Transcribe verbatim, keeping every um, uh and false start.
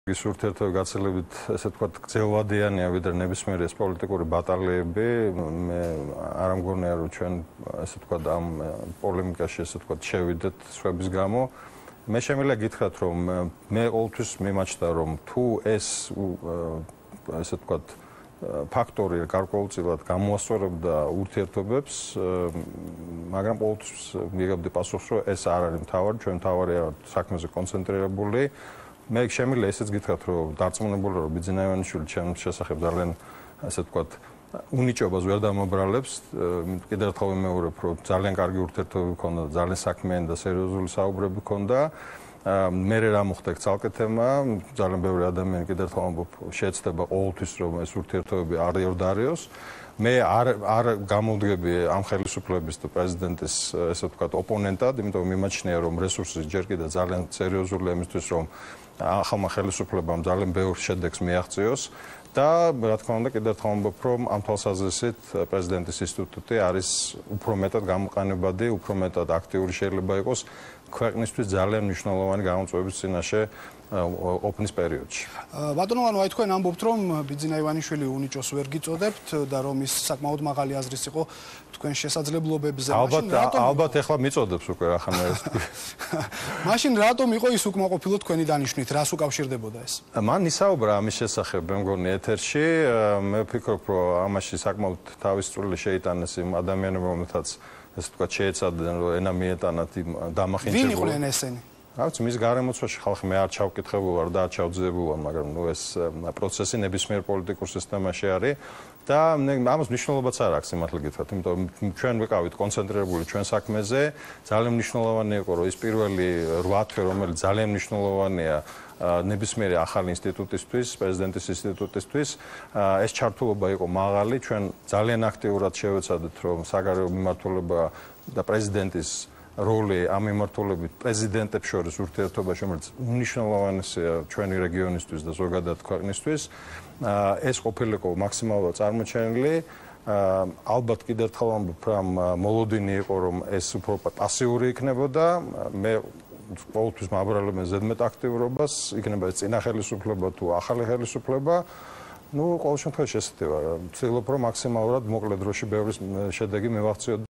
ის ურთიერთობა გაცილებით, ესე ვთქვათ, გრძელვადიანია, ვიდრე ნებისმიერი ეს პოლიტიკური ბატალიები. მე არ მგონია, რომ ჩვენ, ესე ვთქვათ, ამ პოლემიკაში, ესე ვთქვათ, შევიდეთ სხვების გამო. მე შემიძლია გითხრათ, რომ მე ყოველთვის მიმაჩნდა, რომ თუ ეს, ესე ვთქვათ, ფაქტორი გარკვეულწილად გამოასწორებდა ურთიერთობებს, მაგრამ ყოველთვის მიგებდი პასუხს, რომ ეს არ არის მთავარი, ჩვენ მთავარია საქმეზე კონცენტრირებული. მე შემიძლია ესეც გითხრათ, რომ დარწმუნებული რომ ბიძინა ივანიშვილი ჩემს შესახებ ძალიან, ასე ვთქვათ, უნიჭობას ვერ დამაბრალებს. კიდევ ერთხელ ვიმეორებ, რომ ძალიან კარგი ურთიერთობები ჰქონდა, ძალიან საქმიანი და სერიოზული საუბრები ჰქონდა. მე რა მოხდა ცალკე თემა, ძალიან ბევრი ადამიანი კიდევ ერთხელ ამბობ, შეეცდება ყოველთვის რომ ეს ურთიერთობები არ იორდარიოს. მე არ არ გამოვდგები ამ ხელისუფლების და პრეზიდენტის, ესე ვთქვათ, ოპონენტად, იმიტომ მიმაჩნია, რომ რესურსი ჯერ კიდევ ძალიან სერიოზულია იმისთვის, რომ ახალმა ხელისუფლებამ ძალიან ბევრ შედეგს მიაღწიოს და რა თქმა უნდა კიდევ ერთხელ ვამბობ, რომ ამ თვალსაზრისით პრეზიდენტის ინსტიტუტი არის უფრო მეტად გამოყენებადი, უფრო მეტად აქტიური შეიძლება იყოს ქვეყნისთვის ძალიან მნიშვნელოვანი გამოწვევების წინაშე ყოფნის პერიოდში. ბატონო ვანო, აი თქვენ ამბობთ, რომ ბიძინა ივანიშვილი უნიჭოს ვერ გიწოდებთ და რომ ის საკმაოდ მაღალი აზრის იყო თქვენ შესაძლებლობებზე. ალბათ ალბათ ეხლა მიწოდებს უკვე ახლა ეს. მაშინ რატომ იყო ის უკმაყოფილო თქვენი დანიშვნით, რას უკავშირდებოდა ეს? მან ისაუბრა ამის შესახებ, მე მგონი ეთერში, მე ვფიქრობ, რომ ამაში საკმაოდ თავის წვლილი შეიტანეს იმ ადამიანებმა, რომელთაც ესე ვთქვათ, შეეცადნენ, რომ ენა მიეტანათ იმ დამახინჯებულებას. ვინ იყვნენ ესენი? რაც მის გარემოცვაში ხალხი მე არ ჩავკითხებულ ვარ და არ ჩავძებულ, მაგრამ ნუ ეს პროცესი ნებისმიერ პოლიტიკურ სისტემაში არის და ამას მნიშვნელობაც არ აქვს სიმართლე გითხრათ, იმიტომ რომ ჩვენ ვიყავით კონცენტრირებული ჩვენ საქმეზე, ძალიან მნიშვნელოვანი იყო, რომ ის პირველი რვა თვე, რომელიც ძალიან მნიშვნელოვანია ნებისმიერი ახალი ინსტიტუტისთვის, პრეზიდენტის ინსტიტუტისთვის, ეს ჩართულობა იყო მაღალი, ჩვენ ძალიან აქტიურად შევეცადეთ, რომ საგარეო მიმართულება და პრეზიდენტის როლი ამ მიმართულებით პრეზიდენტებს შორის ურთიერთობაში, რომელიც უნიშნელოვანესია ჩვენი რეგიონისთვის და ზოგადად ქვეყნისთვის, ეს ყოფილიყო მაქსიმალურად წარმოჩენილი. ალბათ კიდევ ერთხელ ვამბობ, რომ მოლოდინი იყო, რომ ეს უფრო პასიური იქნებოდა. მე ყოველთვის მაბრალებენ ზედმეტ აქტიურობას, იქნება ეს წინა ხელისუფლება თუ ახალი ხელისუფლება. ნუ ყოველ შემთხვევაში ესეთი ვარ. ვცდილობ, რომ მაქსიმალურად მოკლე დროში ბევრი შედეგი მივაღწიოთ.